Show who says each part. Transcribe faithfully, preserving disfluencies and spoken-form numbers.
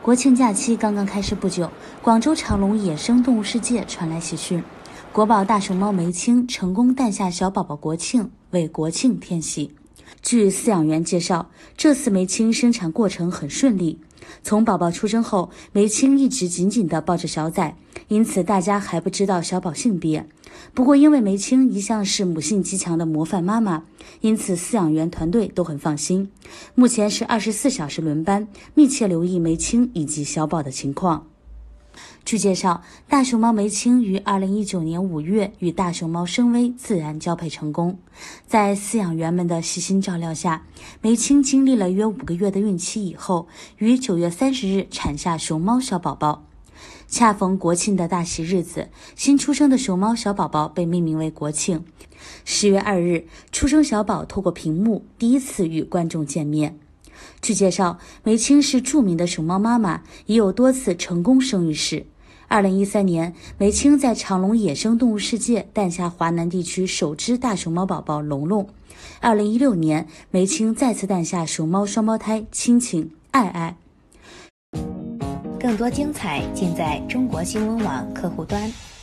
Speaker 1: 国庆假期刚刚开始不久，广州长隆野生动物世界传来喜讯，国宝大熊猫梅青成功诞下小宝宝国庆，为国庆添喜。据饲养员介绍，这次梅青生产过程很顺利，从宝宝出生后，梅青一直紧紧地抱着小崽，因此大家还不知道小宝性别。不过因为梅青一向是母性极强的模范妈妈，因此饲养员团队都很放心。目前是二十四小时轮班，密切留意梅青以及小宝的情况。据介绍，大熊猫梅青于二零一九年五月与大熊猫深威自然交配成功。在饲养员们的悉心照料下，梅青经历了约五个月的孕期以后，于九月三十日产下熊猫小宝宝。恰逢国庆的大喜日子，新出生的熊猫小宝宝被命名为国庆。十月二日，出生小宝透过屏幕第一次与观众见面。据介绍，梅青是著名的熊猫妈妈，已有多次成功生育史。二零一三年，梅青在长隆野生动物世界诞下华南地区首只大熊猫宝宝龙龙。二零一六年，梅青再次诞下熊猫双胞胎亲亲、爱爱。
Speaker 2: 更多精彩尽在中国新闻网客户端。